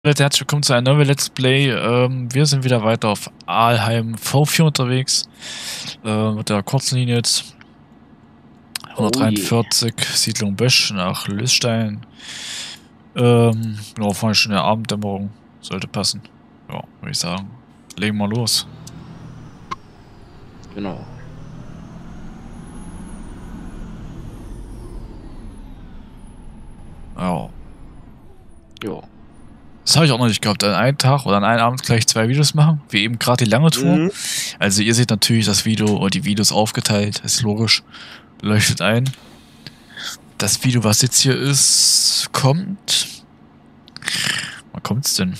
Leute, herzlich willkommen zu einem neuen Let's Play. Wir sind wieder weiter auf Alheim V4 unterwegs. Mit der kurzen Linie jetzt. 143, Siedlung Bösch nach Lösstein. Genau, vorhin schon in der Abenddämmerung. Sollte passen. Ja, würde ich sagen. Legen wir los. Genau. Ja. Jo. Das habe ich auch noch nicht gehabt. An einem Tag oder an einem Abend gleich 2 Videos machen. Wie eben gerade die lange Tour. Mhm. Also ihr seht natürlich das Video und die Videos aufgeteilt. Ist logisch. Leuchtet ein. Das Video, was jetzt hier ist, kommt. Wann kommt's denn?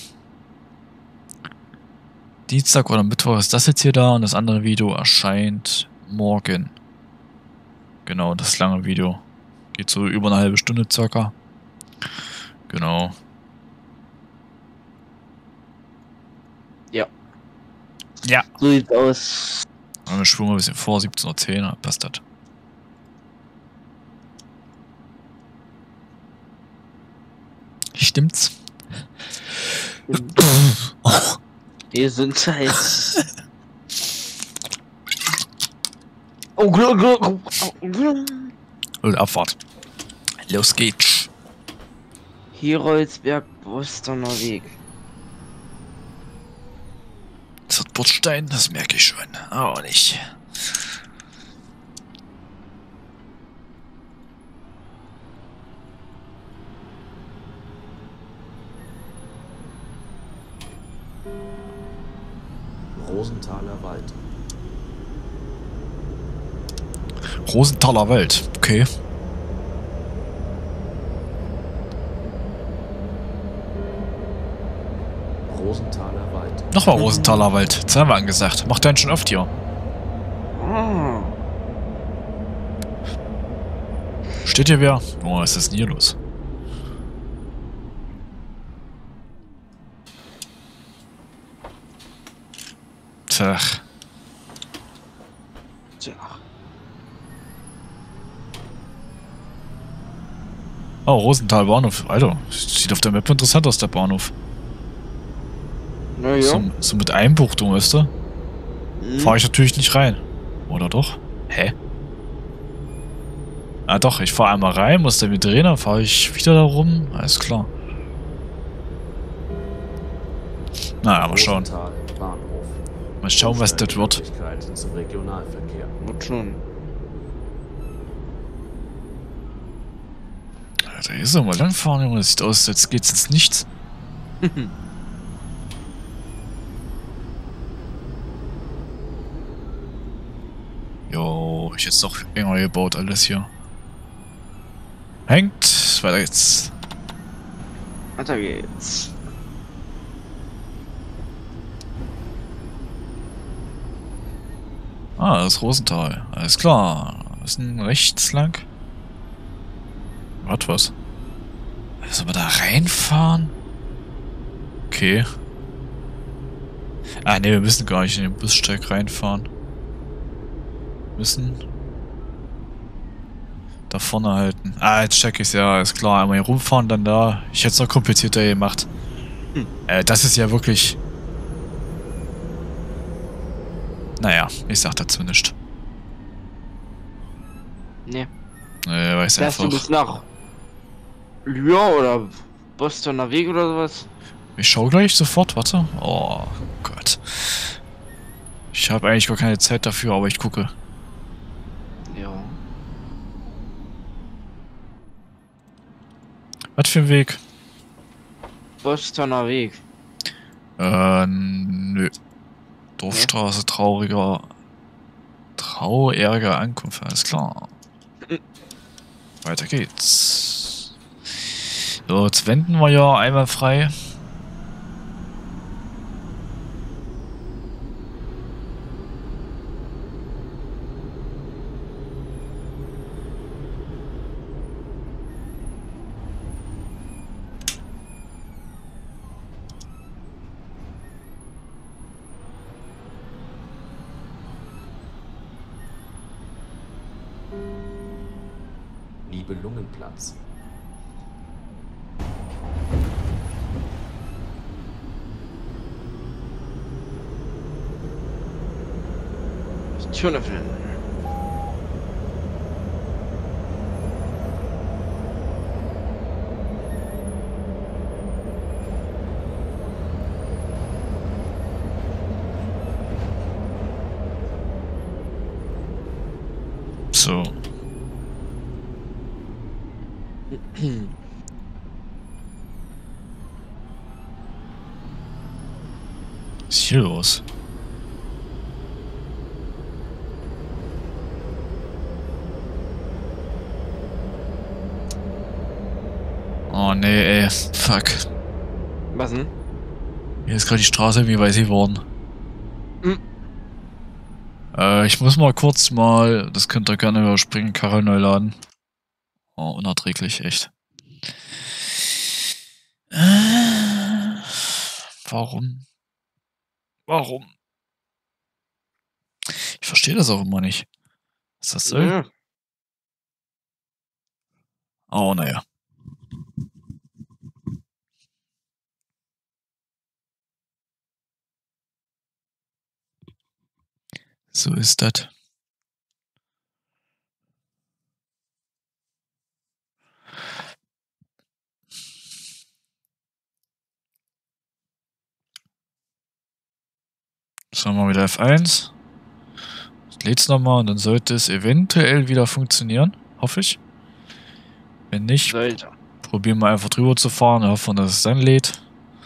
Dienstag oder Mittwoch ist das jetzt hier da und das andere Video erscheint morgen. Genau, das lange Video. Geht so über eine halbe Stunde circa. Genau. Ja. Ja. So sieht's aus. Wir schwimmen ein bisschen vor, 17:10 Uhr, passt das. Stimmt's? Gesundheit. Oh, Glück. Und Abfahrt. Los geht's. Heroldsberg, Bostoner Weg. Das hat Bordstein, das merke ich schon. Aber nicht. Rosenthaler Wald. Rosenthaler Wald, okay. Rosenthaler Wald. Nochmal Rosenthaler Wald, zweimal angesagt. Macht der schon oft hier. Ah. Steht hier wer? Oh, was ist denn hier los? Tja. Tja. Oh, Rosenthal Bahnhof. Alter, sieht auf der Map interessant aus, der Bahnhof. Naja. So mit Einbuchtung, weißt du? Mhm. Fahre ich natürlich nicht rein. Oder doch? Hä? Ah doch, ich fahre einmal rein, muss dann wieder drehen, dann fahre ich wieder da rum. Alles klar. Naja, mal schauen. Rosenthal Bahnhof. Mal schauen, was das wird. Möglichkeiten zum Regionalverkehr. Wird schon. Da ist er mal langfahren, Junge. Das sieht aus, als geht's ins Nichts. Jo, ich jetzt doch enger gebaut alles hier. Hängt. Weiter geht's. Weiter geht's. Ah, das ist Rosenthal. Alles klar. Was ist denn rechts lang? Was? Sollen wir da reinfahren? Okay. Ah, ne, wir müssen gar nicht in den Bussteig reinfahren. Müssen da vorne halten. Ah, jetzt check ich's, ja, ist klar. Einmal hier rumfahren, dann da. Ich hätte es noch komplizierter gemacht. Das ist ja wirklich... Naja, ich sag dazu nicht. Ne. Weiß Fährst du einfach. bis nach Lyon oder Bostoner Weg oder sowas? Ich schau gleich sofort, warte. Oh Gott. Ich habe eigentlich gar keine Zeit dafür, aber ich gucke. Ja. Was für ein Weg? Bostoner Weg. Nö. Dorfstraße, trauriger Ankunft, alles klar. Weiter geht's. So, jetzt wenden wir ja einmal frei. Nibelungenplatz. Türen öffnen. So. Was ist hier los? Oh nee, ey. Fuck. Was denn? Hier ist gerade die Straße irgendwie weiß geworden. Hm. Ich muss mal kurz mal, das könnt ihr gerne überspringen, Karre neu laden. Oh, unerträglich, echt. Warum? Warum? Ich verstehe das auch immer nicht. Was das soll? Ja. Oh, naja. So ist das. Sagen wir wieder F1. Ich läd's nochmal und dann sollte es eventuell wieder funktionieren. Hoffe ich. Wenn nicht, Sollte. probieren wir einfach drüber zu fahren. Hoffen, dass es dann lädt.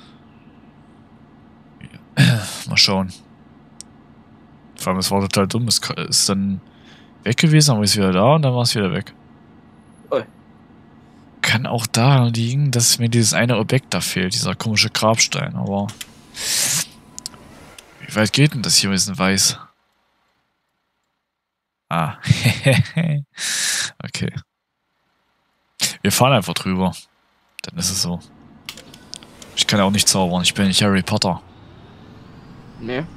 Mal schauen. Vor allem, es war total dumm. Es ist dann weg gewesen, aber ist wieder da und dann war es wieder weg. Ui. Kann auch daran liegen, dass mir dieses eine Objekt da fehlt, dieser komische Grabstein, aber wie weit geht denn das hier mit diesem Weiß? Ah, okay. Wir fahren einfach drüber. Dann ist es so. Ich kann ja auch nicht zaubern, ich bin nicht Harry Potter. Nee.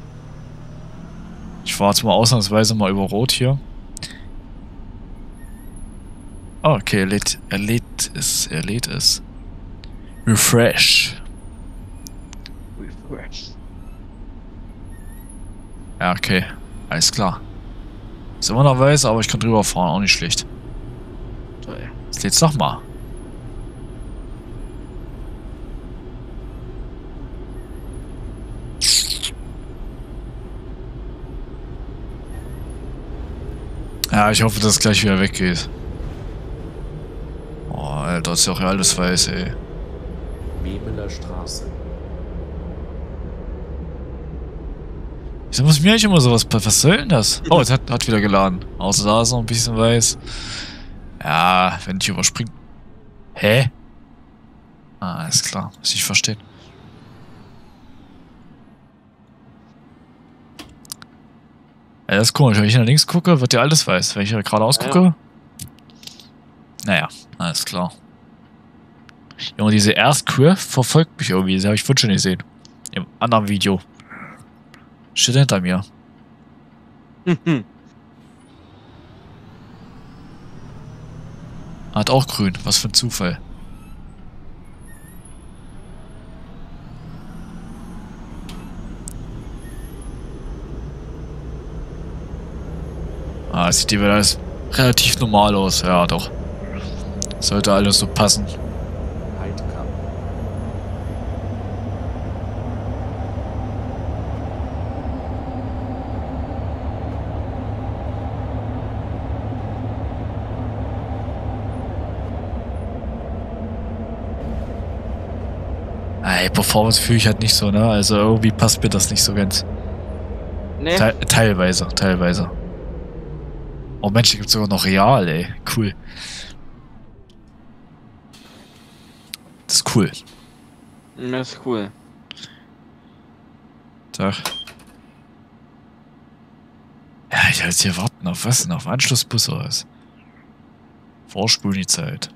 Ich fahre jetzt mal ausnahmsweise mal über Rot hier. Oh, okay, er lädt es. Refresh. Refresh. Ja, okay. Alles klar. Ist immer noch weiß, aber ich kann drüber fahren, auch nicht schlecht. Toll. Jetzt lädt's noch mal. Ja, ich hoffe, dass es gleich wieder weggeht. Oh, Alter, ist ja auch alles weiß, ey. Memeler Straße. Wieso muss mir eigentlich immer sowas passieren? Was soll denn das? Oh, es hat wieder geladen. Außer da ist noch ein bisschen weiß. Ja, wenn ich überspringe. Hä? Ah, ist klar. Muss ich verstehen. Ja, das ist komisch. Wenn ich nach links gucke, wird ja alles weiß. Wenn ich geradeaus gucke. Ja. Naja, alles klar. Junge, diese Erstkur verfolgt mich irgendwie. Das habe ich vorhin schon gesehen. Im anderen Video. Steht hinter mir. Hat auch grün. Was für ein Zufall. Ah, es sieht hier alles relativ normal aus. Ja, doch. Sollte alles so passen. Heidkamp. Ey, Performance fühle ich halt nicht so, ne? Also irgendwie passt mir das nicht so ganz. Nee. Teilweise. Oh Mensch, hier gibt's sogar noch Real, ey. Cool. Das ist cool. Das ist cool. Tag. Ja, ich halt hier warten auf was denn? Auf Anschlussbus oder was? Vorspulen die Zeit.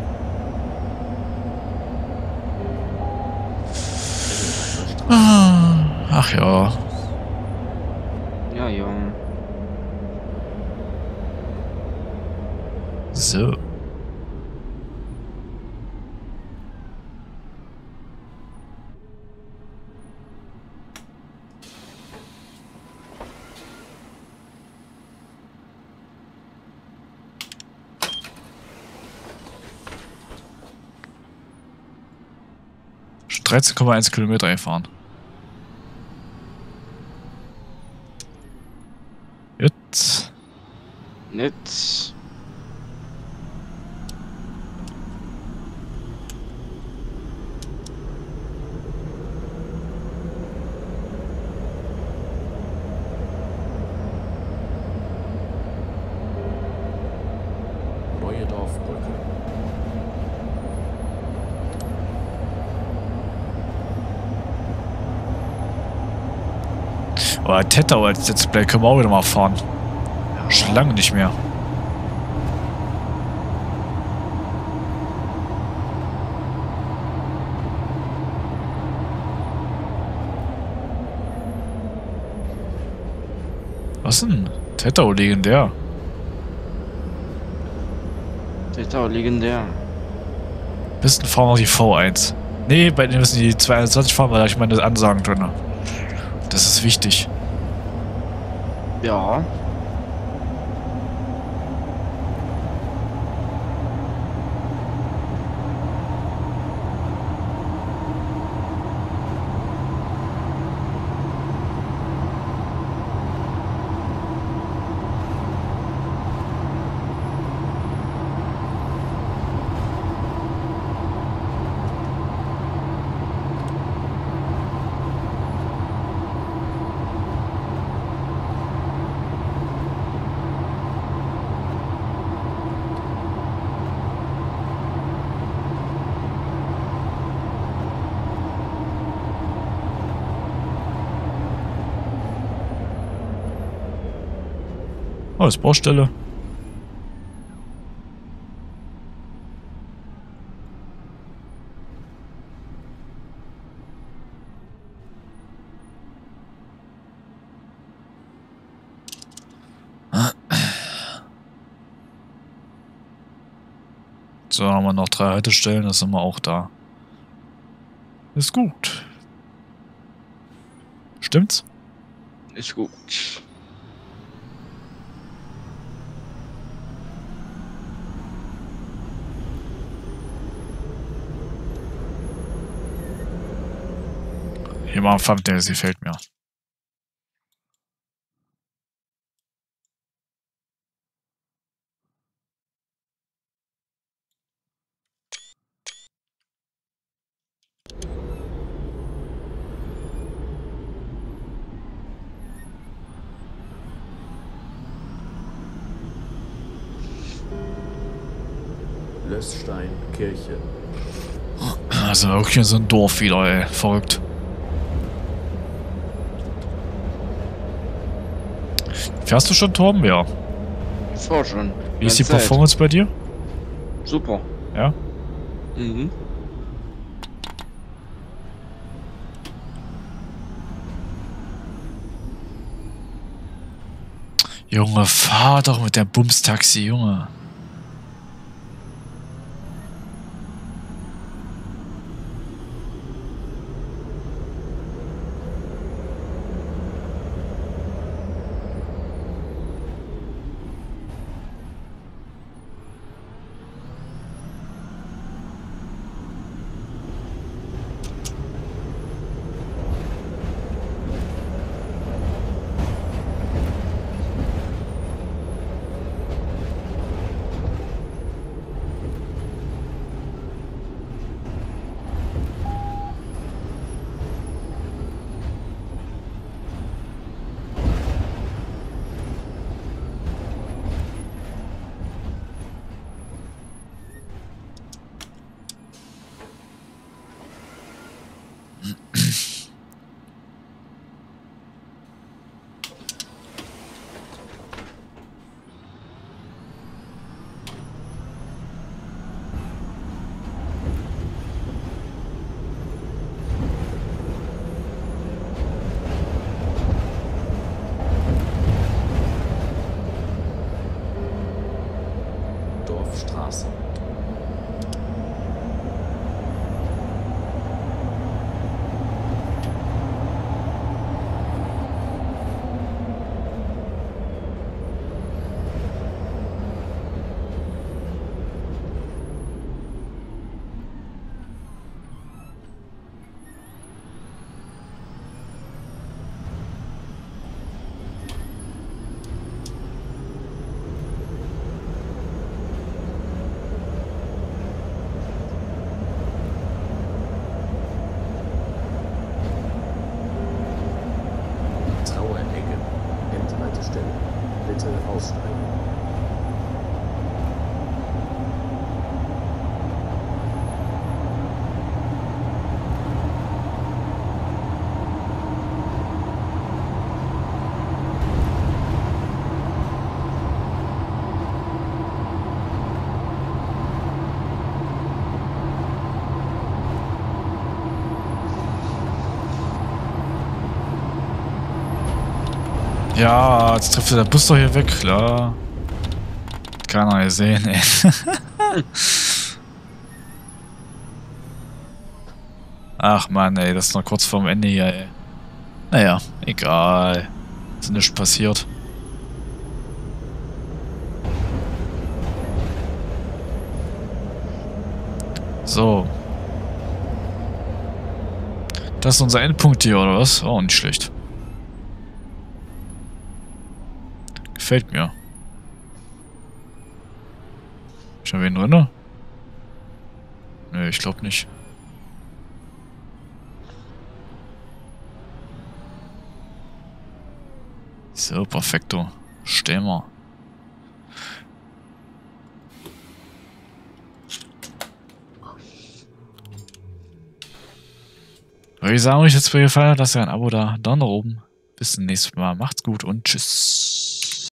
Ah. Ach ja. Ja, ja. So. Schon 13,1 Kilometer gefahren. Jetzt. Nett. Neue Dorfbrücke. Oh, Tettau als Let's Play können wir auch wieder mal fahren. Schon lange nicht mehr. Was denn? Tettau legendär. Total legendär. Bisschen fahren wir die V1. Nee, bei denen müssen die 221 fahren, weil da ich meine Ansagen drin. Das ist wichtig. Ja. Oh, das ist Baustelle. So, haben wir noch 3 Haltestellen, das sind wir auch da. Ist gut. Stimmt's? Ist gut. Hier mal ein Thumbnail, sie gefällt mir. Lößstein, Kirche. Also wirklich so ein Dorf wieder, ey. Verrückt. Fährst du schon, Torben? Ja. Das war schon. Wie ist die Zeit. Performance bei dir? Super. Ja? Mhm. Junge, fahr doch mit der Bums-Taxi, Junge. Ja, jetzt trifft der Bus doch hier weg, klar. Keiner gesehen, ey. Ach man, ey, das ist noch kurz vorm Ende hier, ey. Naja, egal. Ist nichts passiert. So. Das ist unser Endpunkt hier, oder was? Oh, nicht schlecht. Gefällt mir. Schon wen drin? Nö, ich glaube nicht. So, perfekto. Stehen wir. Würde ich sagen, euch jetzt gefallen hat, lasst ihr ein Abo da, Daumen nach oben. Bis zum nächsten Mal. Macht's gut und tschüss.